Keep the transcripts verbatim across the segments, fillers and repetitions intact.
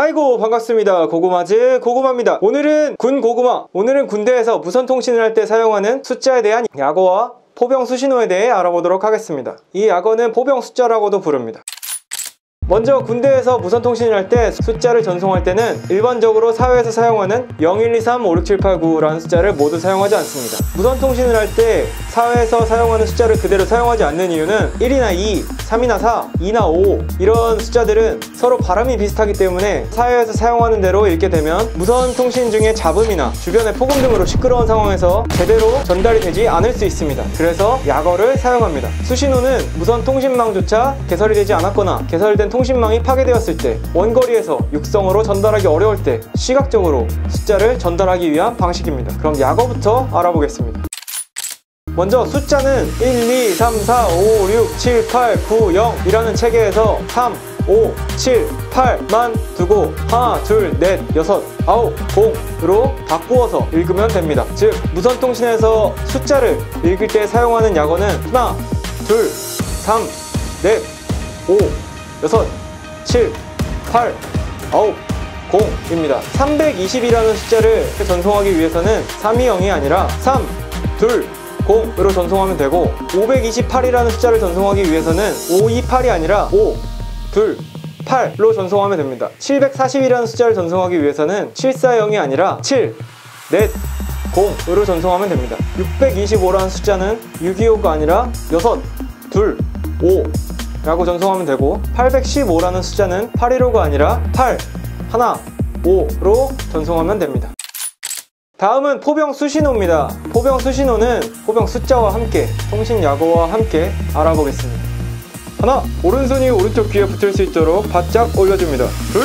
아이고 반갑습니다. 고구마즈 고구마입니다. 오늘은 군 고구마 오늘은 군대에서 무선통신을 할 때 사용하는 숫자에 대한 약어와 포병 수신호에 대해 알아보도록 하겠습니다. 이 약어는 포병 숫자라고도 부릅니다. 먼저 군대에서 무선통신을 할 때 숫자를 전송할 때는 일반적으로 사회에서 사용하는 영 일 이 삼 오 육 칠 팔 구라는 숫자를 모두 사용하지 않습니다. 무선통신을 할 때 사회에서 사용하는 숫자를 그대로 사용하지 않는 이유는 일이나 이, 삼이나 사, 이나 오 이런 숫자들은 서로 발음이 비슷하기 때문에 사회에서 사용하는 대로 읽게 되면 무선통신 중에 잡음이나 주변의 폭음 등으로 시끄러운 상황에서 제대로 전달이 되지 않을 수 있습니다. 그래서 약어를 사용합니다. 수신호는 무선통신망조차 개설이 되지 않았거나 개설된 통신망이 파괴되었을 때, 원거리에서 육성으로 전달하기 어려울 때 시각적으로 숫자를 전달하기 위한 방식입니다. 그럼 약어부터 알아보겠습니다. 먼저 숫자는 일, 이, 삼, 사, 오, 육, 칠, 팔, 구, 영 이라는 체계에서 삼, 오, 칠, 팔만 두고 하나, 둘, 넷, 여섯, 아홉, 공으로 바꾸어서 읽으면 됩니다. 즉 무선통신에서 숫자를 읽을 때 사용하는 약어는 하나, 둘, 삼, 넷, 오, 여섯, 칠, 팔, 아홉, 공입니다. 삼백이십이라는 숫자를 전송하기 위해서는 삼이 영이 아니라 삼, 둘, 공으로 전송하면 되고, 오백이십팔이라는 숫자를 전송하기 위해서는 오이팔이 아니라 오, 둘, 팔로 전송하면 됩니다. 칠백사십이라는 숫자를 전송하기 위해서는 칠사영이 아니라 칠, 넷, 공으로 전송하면 됩니다. 육백이십오라는 숫자는 육이오가 아니라 육, 둘, 오 라고 전송하면 되고, 팔백십오라는 숫자는 팔일오가 아니라 팔, 일, 오로 전송하면 됩니다. 다음은 포병 수신호입니다. 포병 수신호는 포병 숫자와 함께 통신 약어와 함께 알아보겠습니다. 하나, 오른손이 오른쪽 귀에 붙을 수 있도록 바짝 올려줍니다. 둘,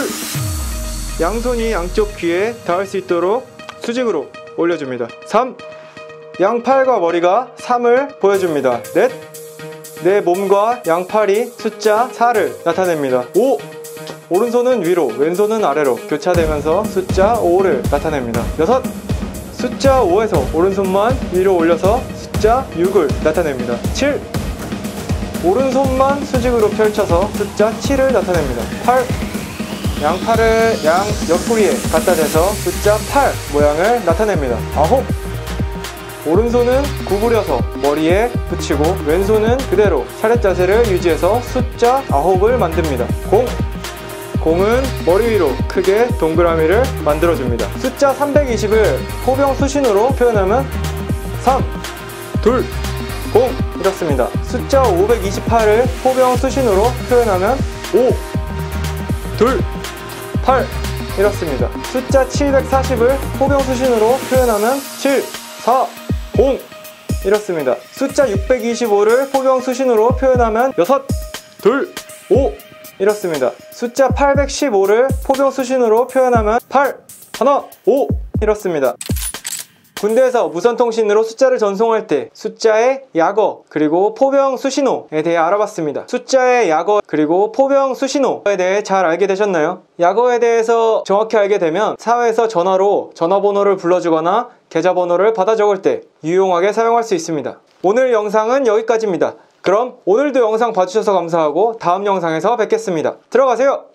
양손이 양쪽 귀에 닿을 수 있도록 수직으로 올려줍니다. 삼, 양팔과 머리가 삼을 보여줍니다. 넷, 내 몸과 양팔이 숫자 사를 나타냅니다. 오, 오른손은 위로, 왼손은 아래로 교차되면서 숫자 오를 나타냅니다. 여섯, 숫자 오에서 오른손만 위로 올려서 숫자 육을 나타냅니다. 칠, 오른손만 수직으로 펼쳐서 숫자 칠을 나타냅니다. 팔, 양팔을 양 옆구리에 갖다 대서 숫자 팔 모양을 나타냅니다. 아홉, 오른손은 구부려서 머리에 붙이고 왼손은 그대로 차렷 자세를 유지해서 숫자 아홉을 만듭니다. 공, 공은 머리 위로 크게 동그라미를 만들어줍니다. 숫자 삼백이십을 포병 수신호로 표현하면 삼, 둘, 공 이렇습니다. 숫자 오백이십팔을 포병 수신호로 표현하면 오, 둘, 팔 이렇습니다. 숫자 칠백사십을 포병 수신호로 표현하면 칠, 사, 공 이렇습니다. 숫자 육백이십오를 포병 수신호로 표현하면 육, 둘, 오 이렇습니다. 숫자 팔백십오를 포병 수신호로 표현하면 팔, 일, 오 이렇습니다. 군대에서 무선통신으로 숫자를 전송할 때 숫자의 약어 그리고 포병 수신호에 대해 알아봤습니다. 숫자의 약어 그리고 포병 수신호에 대해 잘 알게 되셨나요? 약어에 대해서 정확히 알게 되면 사회에서 전화로 전화번호를 불러주거나 계좌번호를 받아 적을 때 유용하게 사용할 수 있습니다. 오늘 영상은 여기까지입니다. 그럼 오늘도 영상 봐주셔서 감사하고 다음 영상에서 뵙겠습니다. 들어가세요!